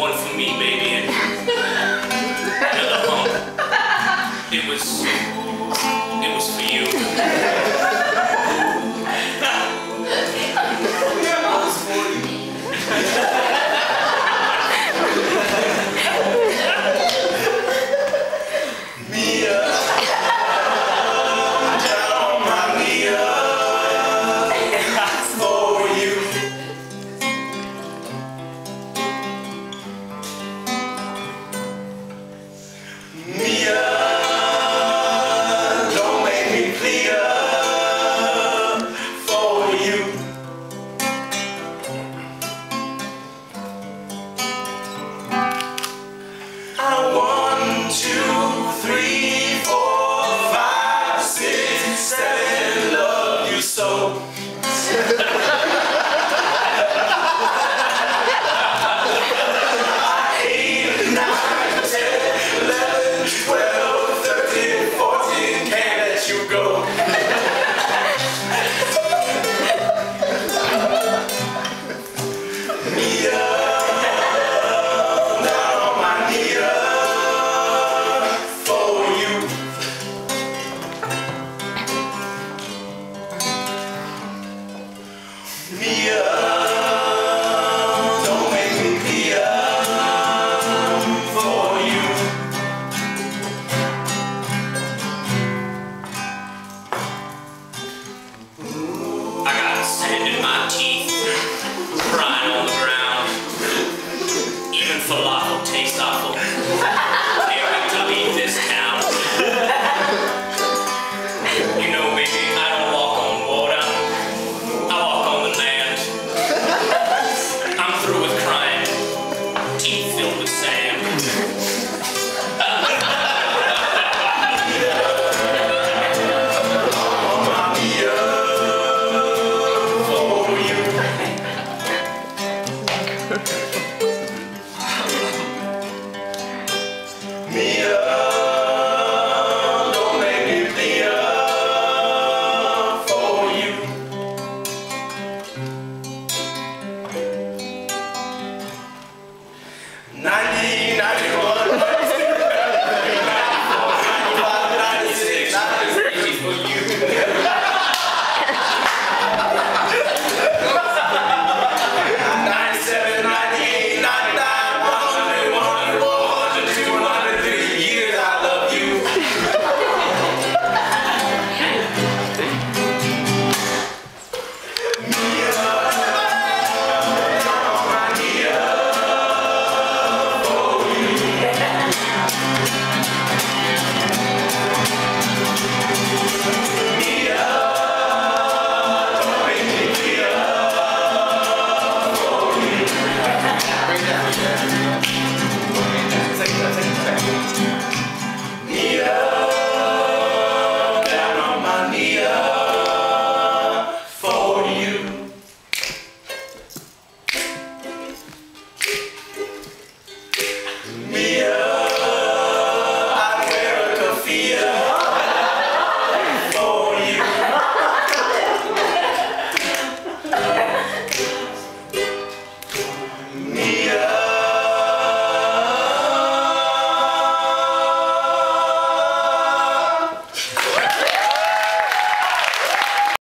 one for me, baby, and another hump. It was for you. Sand in my teeth, crying on the ground. Even falafel tastes awful. Daring to leave this town. You know, baby, I don't walk on water. I walk on the land. I'm through with crying. Teeth filled with sand. Okay.